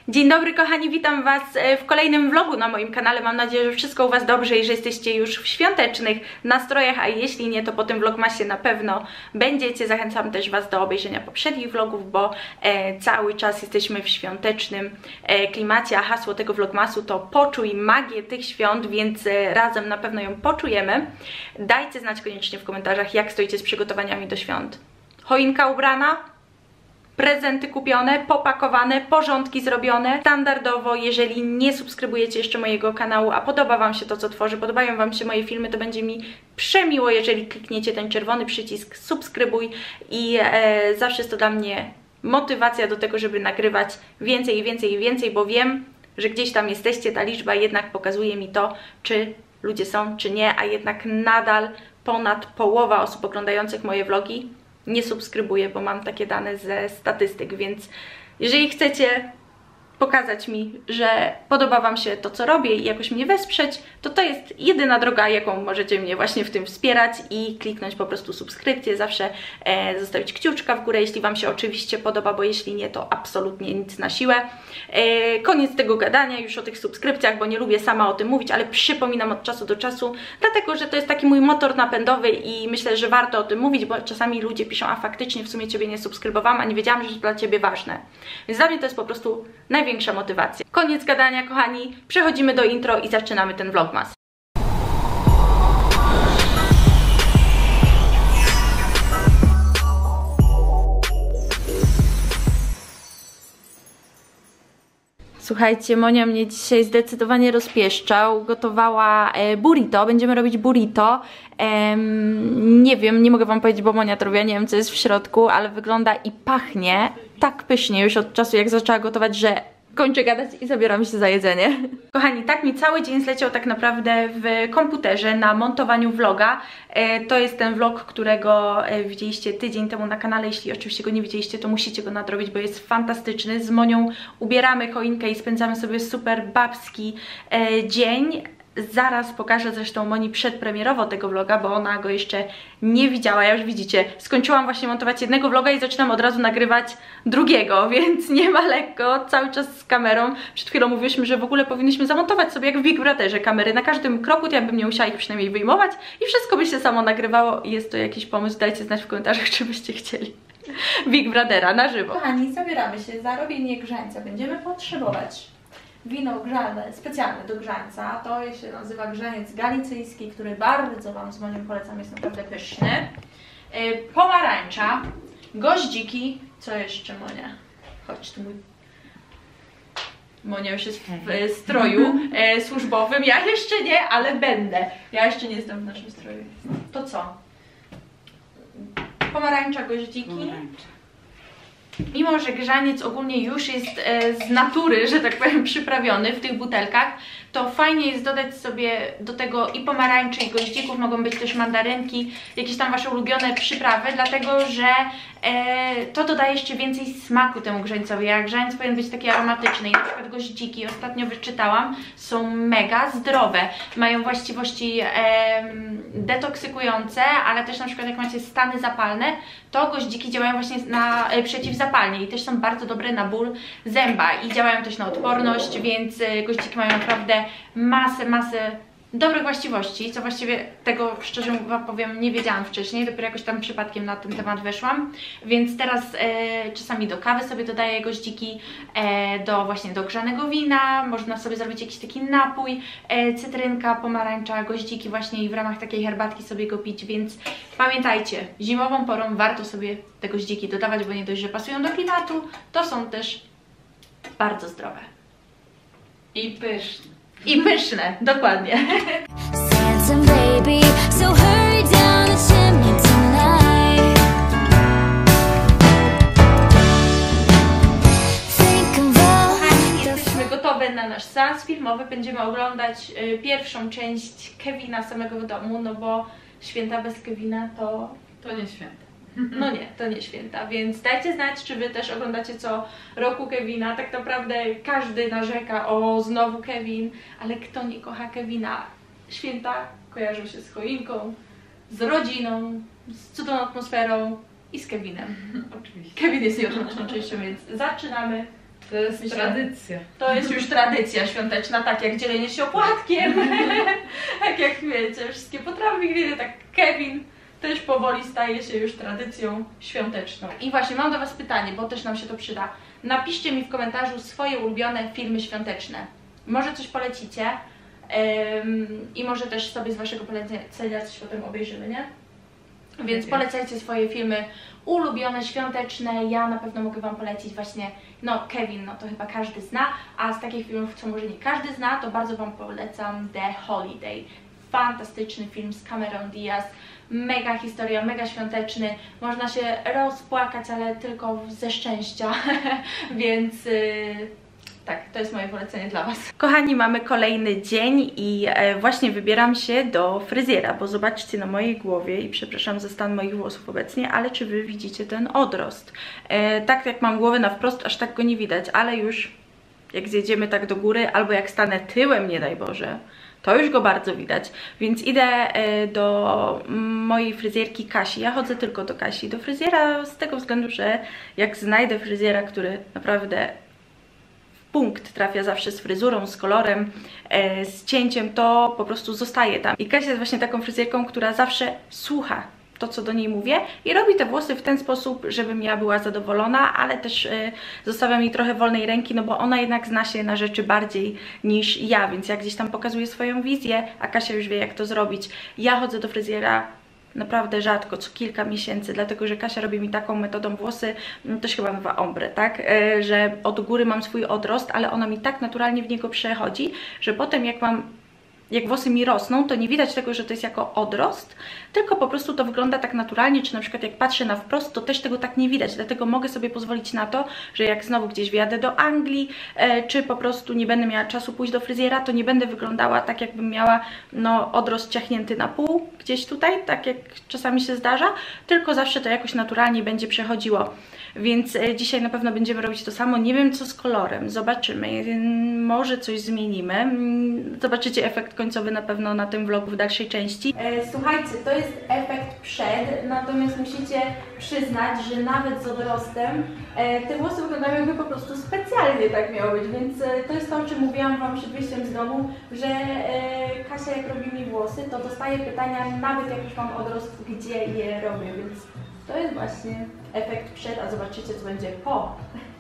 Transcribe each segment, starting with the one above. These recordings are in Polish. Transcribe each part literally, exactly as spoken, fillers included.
Dzień dobry kochani, witam Was w kolejnym vlogu na moim kanale. Mam nadzieję, że wszystko u Was dobrze i że jesteście już w świątecznych nastrojach, a jeśli nie, to po tym vlogmasie na pewno będziecie. Zachęcam też Was do obejrzenia poprzednich vlogów, bo e, cały czas jesteśmy w świątecznym e, klimacie, a hasło tego vlogmasu to poczuj magię tych świąt, więc e, razem na pewno ją poczujemy. Dajcie znać koniecznie w komentarzach, jak stoicie z przygotowaniami do świąt. Choinka ubrana? Prezenty kupione, popakowane, porządki zrobione. Standardowo, jeżeli nie subskrybujecie jeszcze mojego kanału, a podoba Wam się to, co tworzę, podobają Wam się moje filmy, to będzie mi przemiło, jeżeli klikniecie ten czerwony przycisk subskrybuj i e, zawsze jest to dla mnie motywacja do tego, żeby nagrywać więcej i więcej i więcej, bo wiem, że gdzieś tam jesteście, ta liczba jednak pokazuje mi to, czy ludzie są, czy nie, a jednak nadal ponad połowa osób oglądających moje vlogi nie subskrybuję, bo mam takie dane ze statystyk, więc jeżeli chcecie pokazać mi, że podoba Wam się to, co robię i jakoś mnie wesprzeć, to to jest jedyna droga, jaką możecie mnie właśnie w tym wspierać i kliknąć po prostu subskrypcję, zawsze e, zostawić kciuczka w górę, jeśli Wam się oczywiście podoba, bo jeśli nie, to absolutnie nic na siłę. E, koniec tego gadania już o tych subskrypcjach, bo nie lubię sama o tym mówić, ale przypominam od czasu do czasu, dlatego, że to jest taki mój motor napędowy i myślę, że warto o tym mówić, bo czasami ludzie piszą, a faktycznie w sumie Ciebie nie subskrybowałam, a nie wiedziałam, że to dla Ciebie ważne. Więc dla mnie to jest po prostu największa motywacja. Koniec gadania, kochani, przechodzimy do intro i zaczynamy ten vlogmas. Słuchajcie, Monia mnie dzisiaj zdecydowanie rozpieszczał, gotowała e, burrito, będziemy robić burrito, e, nie wiem, nie mogę Wam powiedzieć, bo Monia to robi, ja nie wiem, co jest w środku, ale wygląda i pachnie tak pysznie już od czasu, jak zaczęła gotować, że kończę gadać i zabieram się za jedzenie. Kochani, tak mi cały dzień zleciał tak naprawdę w komputerze na montowaniu vloga. E, to jest ten vlog, którego e, widzieliście tydzień temu na kanale. Jeśli oczywiście go nie widzieliście, to musicie go nadrobić, bo jest fantastyczny. Z Monią ubieramy choinkę i spędzamy sobie super babski e, dzień. Zaraz pokażę zresztą Moni przedpremierowo tego vloga, bo ona go jeszcze nie widziała. Ja już widzicie, skończyłam właśnie montować jednego vloga i zaczynam od razu nagrywać drugiego, więc nie ma lekko, cały czas z kamerą. Przed chwilą mówiliśmy, że w ogóle powinniśmy zamontować sobie jak w Big Brotherze kamery na każdym kroku, to ja bym nie musiała ich przynajmniej wyjmować i wszystko by się samo nagrywało i jest to jakiś pomysł, dajcie znać w komentarzach, czy byście chcieli Big Brothera na żywo. Kochani, zabieramy się za robienie grzańca. Będziemy potrzebować wino grzane, specjalne do grzańca, to się nazywa grzaniec galicyjski, który bardzo Wam z Monią polecam, jest naprawdę pyszny. Yy, pomarańcza, goździki, co jeszcze Monia? Chodź tu mój... Monia już jest w stroju e, służbowym, ja jeszcze nie, ale będę. Ja jeszcze nie jestem w naszym stroju. To co? Pomarańcza, goździki. Pomarańcza. Mimo że grzaniec ogólnie już jest e, z natury, że tak powiem, przyprawiony w tych butelkach, to fajnie jest dodać sobie do tego i pomarańczy, i goździków, mogą być też mandarynki, jakieś tam Wasze ulubione przyprawy, dlatego że e, to dodaje jeszcze więcej smaku temu grzańcowi, a grzaniec powinien być taki aromatyczny i na przykład goździki, ostatnio wyczytałam, są mega zdrowe, mają właściwości e, detoksykujące, ale też na przykład jak macie stany zapalne, to goździki działają właśnie na, e, przeciwzapalnie i też są bardzo dobre na ból zęba i działają też na odporność, więc e, goździki mają naprawdę masę, masę dobrych właściwości, co właściwie tego, szczerze Wam powiem, nie wiedziałam wcześniej, dopiero jakoś tam przypadkiem na ten temat weszłam, więc teraz e, czasami do kawy sobie dodaję goździki, e, do właśnie do grzanego wina, można sobie zrobić jakiś taki napój, e, cytrynka, pomarańcza, goździki właśnie i w ramach takiej herbatki sobie go pić, więc pamiętajcie, zimową porą warto sobie te goździki dodawać, bo nie dość, że pasują do klimatu, to są też bardzo zdrowe. I pyszne. I pyszne, dokładnie. Jesteśmy gotowe na nasz seans filmowy. Będziemy oglądać y, pierwszą część Kevina samego w domu, no bo święta bez Kevina to... To nie święta. No nie, to nie święta, więc dajcie znać, czy Wy też oglądacie co roku Kevina. Tak naprawdę każdy narzeka, o znowu Kevin, ale kto nie kocha Kevina? Święta kojarzą się z choinką, z rodziną, z cudowną atmosferą i z Kevinem. Oczywiście. Kevin jest nieodłączną częścią, więc zaczynamy To jest Myślę, tradycja. To jest już tradycja świąteczna, tak jak dzielenie się opłatkiem, tak jak wiecie, wszystkie potrawy gry, tak Kevin też powoli staje się już tradycją świąteczną. I właśnie mam do was pytanie, bo też nam się to przyda. Napiszcie mi w komentarzu swoje ulubione filmy świąteczne. Może coś polecicie ym, i może też sobie z waszego polecenia coś potem obejrzymy, nie? Więc polecajcie swoje filmy ulubione, świąteczne. Ja na pewno mogę wam polecić właśnie, no Kevin, no to chyba każdy zna, a z takich filmów, co może nie każdy zna, to bardzo wam polecam The Holiday. Fantastyczny film z Cameron Diaz, mega historia, mega świąteczny, można się rozpłakać, ale tylko ze szczęścia, więc... Yy... Tak, to jest moje polecenie dla was. Kochani, mamy kolejny dzień i e, właśnie wybieram się do fryzjera, bo zobaczcie na mojej głowie i przepraszam za stan moich włosów obecnie, ale czy wy widzicie ten odrost? E, tak jak mam głowę na wprost, aż tak go nie widać, ale już jak zjedziemy tak do góry, albo jak stanę tyłem, nie daj Boże, to już go bardzo widać, więc idę e, do mojej fryzjerki Kasi. Ja chodzę tylko do Kasi, do fryzjera z tego względu, że jak znajdę fryzjera, który naprawdę punkt trafia zawsze z fryzurą, z kolorem, e, z cięciem, to po prostu zostaje tam. I Kasia jest właśnie taką fryzjerką, która zawsze słucha to, co do niej mówię i robi te włosy w ten sposób, żebym ja była zadowolona, ale też e, zostawiam jej trochę wolnej ręki, no bo ona jednak zna się na rzeczy bardziej niż ja, więc ja gdzieś tam pokazuję swoją wizję, a Kasia już wie, jak to zrobić. Ja chodzę do fryzjera naprawdę rzadko, co kilka miesięcy, dlatego że Kasia robi mi taką metodą włosy, to się chyba nazywa ombre, tak? E, że od góry mam swój odrost, ale ona mi tak naturalnie w niego przechodzi, że potem jak mam, jak włosy mi rosną, to nie widać tego, że to jest jako odrost, tylko po prostu to wygląda tak naturalnie, czy na przykład jak patrzę na wprost, to też tego tak nie widać, dlatego mogę sobie pozwolić na to, że jak znowu gdzieś wyjadę do Anglii, e, czy po prostu nie będę miała czasu pójść do fryzjera, to nie będę wyglądała tak, jakbym miała no, odrost ciachnięty na pół, gdzieś tutaj, tak jak czasami się zdarza, tylko zawsze to jakoś naturalnie będzie przechodziło. Więc e, dzisiaj na pewno będziemy robić to samo. Nie wiem, co z kolorem, zobaczymy, może coś zmienimy. Zobaczycie efekt końcowy na pewno na tym vlogu w dalszej części. E, słuchajcie, to jest efekt przed, natomiast musicie przyznać, że nawet z odrostem e, te włosy wyglądają, jakby po prostu specjalnie tak miało być, więc e, to jest to, o czym mówiłam wam przed wyjściem z domu, że e, Kasia jak robi mi włosy, to dostaje pytania, nawet jak już mam odrost, gdzie je robię, więc to jest właśnie efekt przed, a zobaczycie, co będzie po.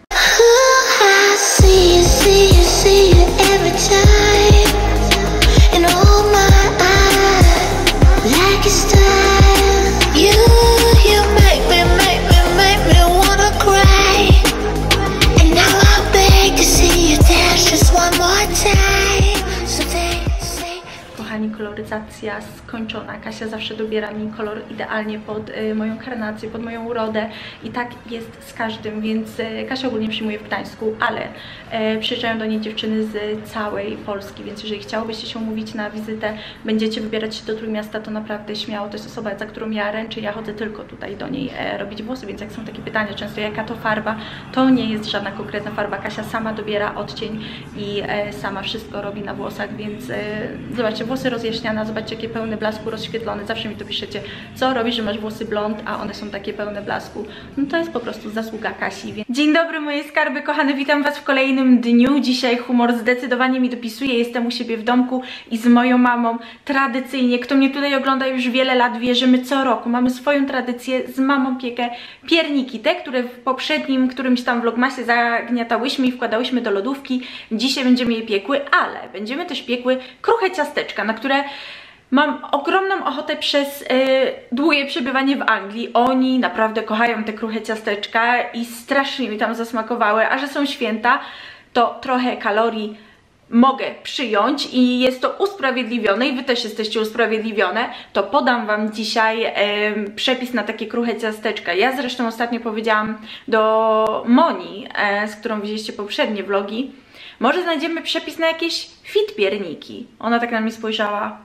Kochani, koloryzacja skończona. Kasia zawsze dobiera mi kolor idealnie pod y, moją karnację, pod moją urodę i tak jest z każdym, więc y, Kasia ogólnie przyjmuje w Gdańsku, ale y, przyjeżdżają do niej dziewczyny z całej Polski, więc jeżeli chciałobyście się umówić na wizytę, będziecie wybierać się do Trójmiasta, to naprawdę śmiało. To jest osoba, za którą ja ręczę, ja chodzę tylko tutaj do niej e, robić włosy, więc jak są takie pytania często, jaka to farba, to nie jest żadna konkretna farba. Kasia sama dobiera odcień i e, sama wszystko robi na włosach, więc e, zobaczcie, włosy rozjaśniane, zobaczcie, jakie pełne blasku, rozświetlone. Zawsze mi to piszecie, co robisz, że masz włosy blond, a one są takie pełne blasku. No to jest po prostu zasługa Kasi. Więc... Dzień dobry moje skarby kochane, witam was w kolejnym dniu. Dzisiaj humor zdecydowanie mi dopisuje. Jestem u siebie w domku i z moją mamą tradycyjnie, kto mnie tutaj ogląda już wiele lat, wie, że my co roku mamy swoją tradycję, z mamą piekę pierniki, te, które w poprzednim którymś tam vlogmasie zagniatałyśmy i wkładałyśmy do lodówki. Dzisiaj będziemy je piekły, ale będziemy też piekły kruche ciasteczka, na które mam ogromną ochotę przez yy, długie przebywanie w Anglii. Oni naprawdę kochają te kruche ciasteczka i strasznie mi tam zasmakowały, a że są święta, to trochę kalorii mogę przyjąć i jest to usprawiedliwione i wy też jesteście usprawiedliwione, to podam wam dzisiaj e, przepis na takie kruche ciasteczka. Ja zresztą ostatnio powiedziałam do Moni, e, z którą widzieliście poprzednie vlogi, może znajdziemy przepis na jakieś fit pierniki. Ona tak na mnie spojrzała.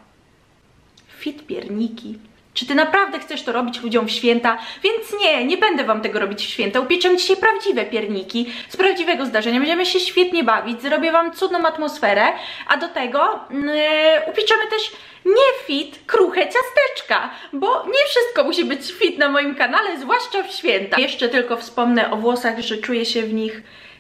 Fit pierniki. Czy ty naprawdę chcesz to robić ludziom w święta? Więc nie, nie będę wam tego robić w święta. Upieczę dzisiaj prawdziwe pierniki z prawdziwego zdarzenia. Będziemy się świetnie bawić, zrobię wam cudną atmosferę, a do tego yy, upieczemy też nie fit, kruche ciasteczka, bo nie wszystko musi być fit na moim kanale, zwłaszcza w święta. Jeszcze tylko wspomnę o włosach, że czuję się w nich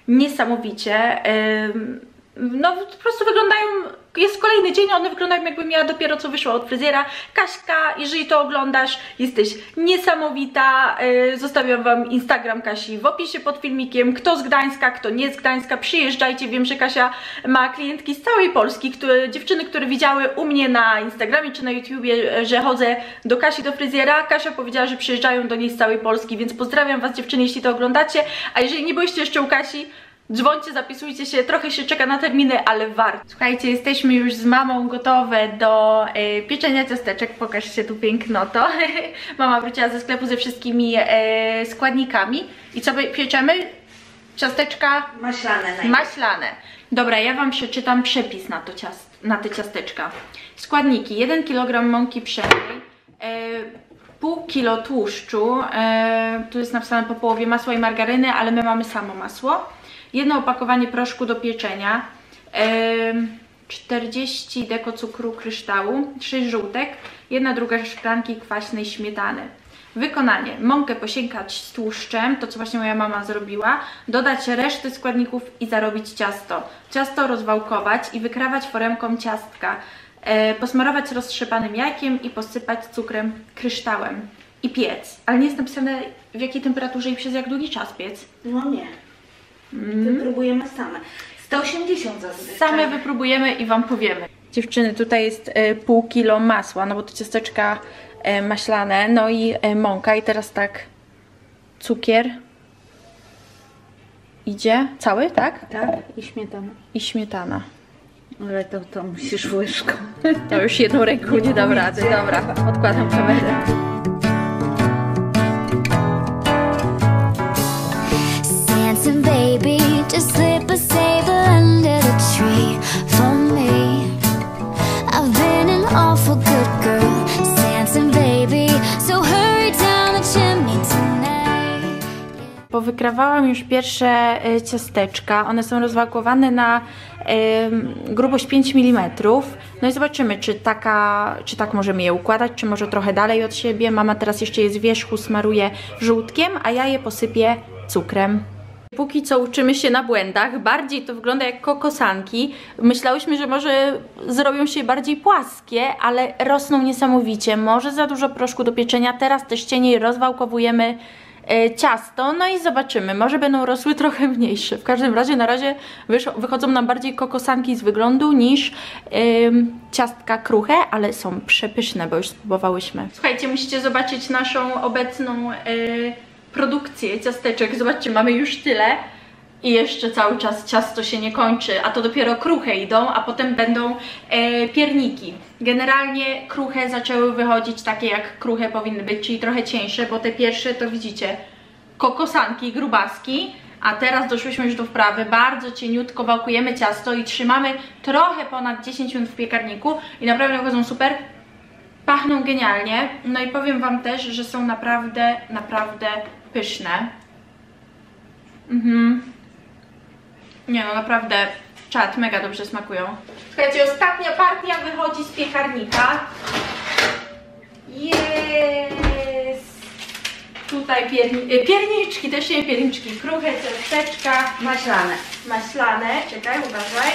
niesamowicie. No po prostu wyglądają, jest kolejny dzień, one wyglądają jakbym ja dopiero co wyszła od fryzjera. Kaśka, jeżeli to oglądasz, jesteś niesamowita. Zostawiam wam Instagram Kasi w opisie pod filmikiem. Kto z Gdańska, kto nie z Gdańska, przyjeżdżajcie. Wiem, że Kasia ma klientki z całej Polski, które, dziewczyny, które widziały u mnie na Instagramie czy na YouTubie, że chodzę do Kasi do fryzjera. Kasia powiedziała, że przyjeżdżają do niej z całej Polski, więc pozdrawiam was dziewczyny, jeśli to oglądacie. A jeżeli nie byliście jeszcze u Kasi, dzwońcie, zapisujcie się, trochę się czeka na terminy, ale warto. Słuchajcie, jesteśmy już z mamą gotowe do e, pieczenia ciasteczek. Pokażcie tu pięknoto. Mama wróciła ze sklepu ze wszystkimi e, składnikami. I co pieczemy? Ciasteczka maślane. Najpierw. Maślane. Dobra, ja wam przeczytam przepis na, to ciast na te ciasteczka. Składniki: jeden kilogram mąki pszennej, e, pół kilo tłuszczu, e, tu jest napisane po połowie masła i margaryny, ale my mamy samo masło. Jedno opakowanie proszku do pieczenia, czterdzieści deko cukru kryształu, sześć żółtek, jedna druga szklanki kwaśnej śmietany. Wykonanie: mąkę posiękać z tłuszczem, to co właśnie moja mama zrobiła, dodać reszty składników i zarobić ciasto. Ciasto rozwałkować i wykrawać foremką ciastka, posmarować roztrzepanym jajkiem i posypać cukrem kryształem i piec. Ale nie jest napisane w jakiej temperaturze i przez jak długi czas piec. No nie. Wypróbujemy same. sto osiemdziesiąt zazwyczaj. Same wypróbujemy i wam powiemy. Dziewczyny, tutaj jest e, pół kilo masła, no bo to ciasteczka e, maślane, no i e, mąka. I teraz tak, cukier idzie cały, tak? Tak, i śmietana. I śmietana. Ale to, to musisz łyżką. To już jedną ręką nie dam rady. Dobra, odkładam kamerę. Baby, just slip a sable under the tree for me. I've been an awful good girl, dancing baby, so hurry down the chimney tonight. Powykrawałam już pierwsze y, ciasteczka, one są rozwałkowane na y, grubość pięć milimetrów. No i zobaczymy, czy, taka, czy tak możemy je układać, czy może trochę dalej od siebie. Mama teraz jeszcze je z wierzchu smaruje żółtkiem, a ja je posypię cukrem. Póki co uczymy się na błędach, bardziej to wygląda jak kokosanki. Myślałyśmy, że może zrobią się bardziej płaskie, ale rosną niesamowicie. Może za dużo proszku do pieczenia, teraz też cieniej rozwałkowujemy e, ciasto, no i zobaczymy, może będą rosły trochę mniejsze. W każdym razie na razie wychodzą nam bardziej kokosanki z wyglądu niż e, ciastka kruche, ale są przepyszne, bo już spróbowałyśmy. Słuchajcie, musicie zobaczyć naszą obecną e, produkcję ciasteczek. Zobaczcie, mamy już tyle i jeszcze cały czas ciasto się nie kończy, a to dopiero kruche idą, a potem będą e, pierniki. Generalnie kruche zaczęły wychodzić takie jak kruche powinny być, czyli trochę cieńsze, bo te pierwsze to widzicie kokosanki, grubaski, a teraz doszłyśmy już do wprawy, bardzo cieniutko wałkujemy ciasto i trzymamy trochę ponad dziesięć minut w piekarniku i naprawdę wychodzą super. Pachną genialnie, no i powiem wam też, że są naprawdę, naprawdę pyszne. Mhm. Nie no, naprawdę czad, mega dobrze smakują. Słuchajcie, ostatnia partia wychodzi z piekarnika. Jest! Tutaj pierni pierniczki, też nie pierniczki, kruche ciasteczka. Maślane. Maślane, czekaj, uważaj.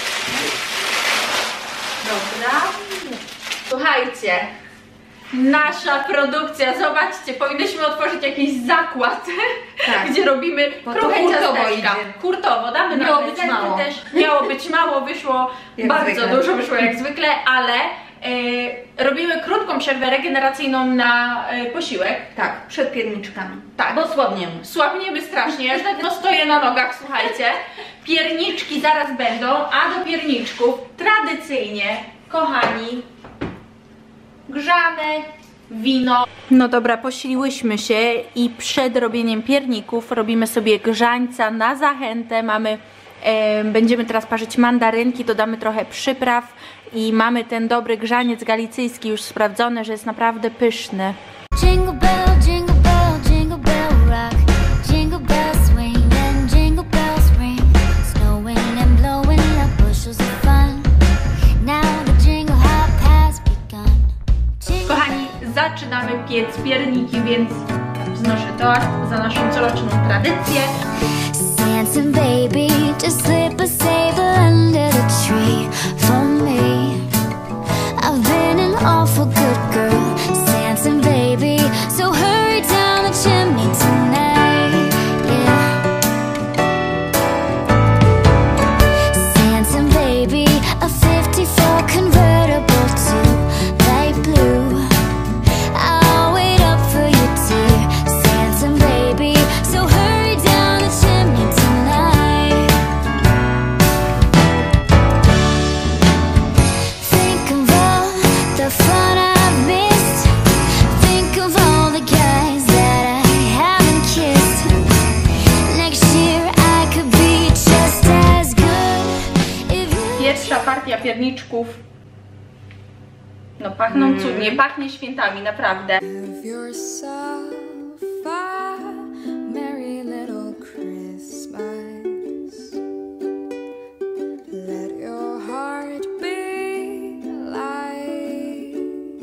Dobra. Słuchajcie, nasza produkcja, zobaczcie, powinniśmy otworzyć jakiś zakład, tak, gdzie robimy kruche ciasteczka. Hurtowo, damy miało być mało. Też miało być mało, wyszło jak bardzo zwykle. Dużo, wyszło jak zwykle, ale e, robimy krótką przerwę regeneracyjną na e, posiłek. Tak, przed pierniczkami. Tak, bo słabniemy. Słabniemy strasznie, ja już no stoję na nogach, słuchajcie. Pierniczki zaraz będą, a do pierniczków tradycyjnie, kochani, grzane wino. No dobra, posiliłyśmy się i przed robieniem pierników robimy sobie grzańca na zachętę. Mamy, e, będziemy teraz parzyć mandarynki, dodamy trochę przypraw i mamy ten dobry grzaniec galicyjski już sprawdzony, że jest naprawdę pyszny. Jingle bell, jingle bell, jingle bell rock. Jingle bell swing and jingle bells ring. Snowing and blowing up bushels of fun. Now the jingle hop has begun. Kochani, zaczynamy piec pierniki, więc wznoszę toast za naszą coroczną tradycję. dancing, baby. Just slip a sable under the tree for me. I've been an awful good girl, dancing, baby. So hurry down the chimney tonight, yeah. Dancing, baby, a fifty-four convertible to light blue. I'll wait up for you, dear, dancing, baby. So hurry down the chimney tonight. Think of all the fun I've missed. Think of all the guys that I haven't kissed. Next year I could be just as good if you... Pierwsza partia pierniczków. No pachną Mm. cudnie, pachnie świętami, naprawdę. Give yourself a merry little Christmas. Let your heart be light.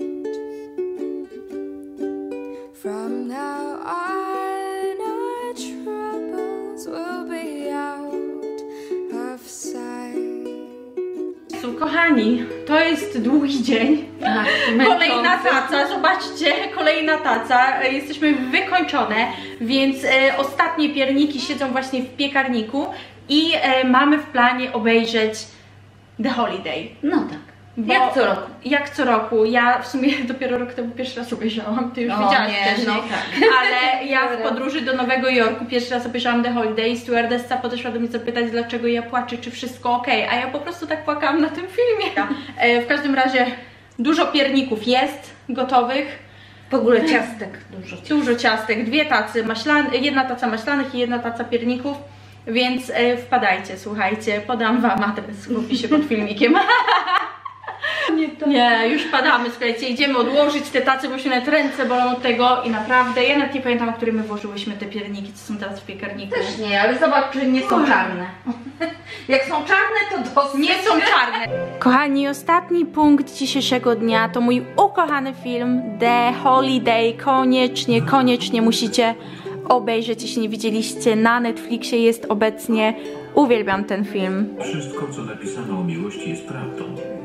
From now on, our troubles will be out of sight. Kochani, to jest długi dzień. Kolejna taca, zobaczcie, kolejna taca. Jesteśmy wykończone, więc e, ostatnie pierniki siedzą właśnie w piekarniku i e, mamy w planie obejrzeć The Holiday. No tak. Bo- Jak co roku. Jak co roku. Ja w sumie dopiero rok temu pierwszy raz obejrzałam, ty już O widziałaś nie, wcześniej. no tak. Ale ja w podróży do Nowego Jorku pierwszy raz obejrzałam The Holiday i stewardessa podeszła do mnie zapytać, dlaczego ja płaczę, czy wszystko ok, a ja po prostu tak płakałam na tym filmie. E, w każdym razie dużo pierników jest gotowych. W ogóle ciastek dużo. Dużo ciastek, dwie tacy maślane, jedna taca maślanych i jedna taca pierników, więc e, wpadajcie, słuchajcie, podam wam adres w opisie pod filmikiem. Nie, to... Nie, już padamy, słuchajcie, idziemy odłożyć te tace, bo się nawet ręce bolą od tego i naprawdę, ja nawet nie pamiętam, o której my włożyłyśmy te pierniki, co są teraz w piekarniku. Też nie, ale zobacz, czy nie są czarne. Jak są czarne, to dosyć. Nie są czarne. Kochani, ostatni punkt dzisiejszego dnia to mój ukochany film The Holiday. Koniecznie, koniecznie musicie obejrzeć, jeśli nie widzieliście. Na Netflixie jest obecnie. Uwielbiam ten film. Wszystko, co napisano o miłości, jest prawdą.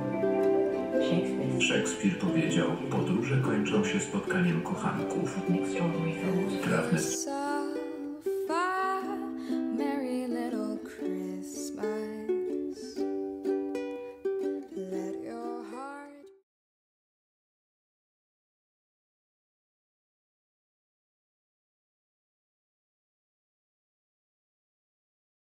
Szekspir powiedział, podróże kończą się spotkaniem kochanków. Prawne.